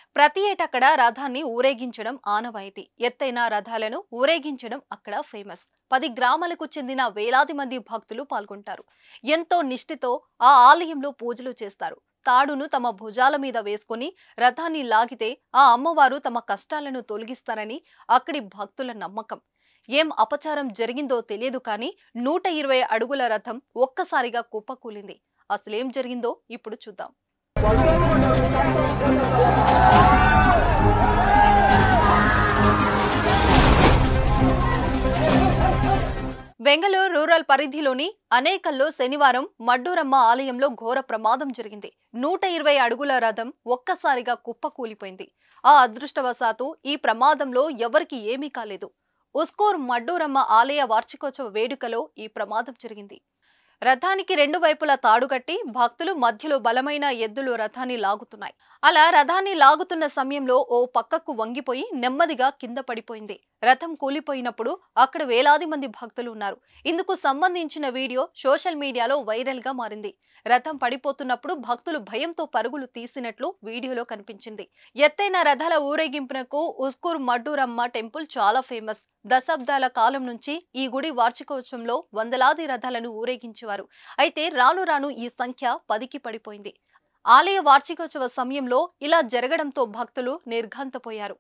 ప్రతి ఏటక్కడ రథాన్ని ఊరేగించడం ఆనవాయితీ. ఎత్తైన రథాలను ఊరేగించడం అక్కడ ఫేమస్. 10 గ్రామాలకు చెందిన వేలాది మంది భక్తులు పాల్గొంటారు. ఎంతో నిష్ఠతో ఆ ఆలయంలో పూజలు చేస్తారు. తాడును తమ భుజాల మీద వేసుకొని రథాన్ని లాగితే ఆ అమ్మవారు తమ కష్టాలను తొలగిస్తారని అక్కడి భక్తుల నమ్మకం. ఏం అపచారం జరిగిందో తెలియదు కానీ 120 అడుగుల రథం ఒక్కసారిగా కుప్పకూలింది. అసలేం జరిగిందో ఇప్పుడు చూద్దాం. బెంగళూరు రూరల్ పరిధిలోని అనేకల్లో శనివారం మడ్డూరమ్మ ఆలయంలో ఘోర ప్రమాదం జరిగింది. 120 అడుగుల రథం ఒక్కసారిగా కుప్పకూలిపోయింది. ఆ అదృష్టవశాత్తు ఈ ప్రమాదంలో ఎవరికి ఏమీ కాలేదు. ఉస్కూర్ మడ్డూరమ్మ ఆలయ వార్షికోత్సవ వేడుకలో ఈ ప్రమాదం జరిగింది. రథానికి 2 వైపులా తాడుగట్టి భక్తులు మధ్యలో బలమైన ఎద్దులు రథాన్ని లాగుతున్నాయి. అలా రథాన్ని లాగుతున్న సమయంలో ఓ పక్కకు వంగిపోయి నెమ్మదిగా కింద పడిపోయింది. రథం కూలిపోయినప్పుడు అక్కడ వేలాది మంది భక్తులు ఉన్నారు. ఇందుకు సంబంధించిన వీడియో సోషల్ మీడియాలో వైరల్ గా మారింది. రథం పడిపోతున్నప్పుడు భక్తులు భయంతో పరుగులు తీసినట్లు వీడియోలో కనిపించింది. ఎత్తైన రథాల ఊరేగింపునకు ఉస్కూర్ మడ్డూరమ్మ టెంపుల్ చాలా ఫేమస్. దశాబ్దాల కాలం నుంచి ఈ గుడి వార్షికోత్సవంలో వందలాది రథాలను ఊరేగించేవారు. అయితే రాను రాను ఈ సంఖ్య 10కి పడిపోయింది. ఆలయ వార్షికోత్సవ సమయంలో ఇలా జరగడంతో భక్తులు నిర్ఘాంతపోయారు.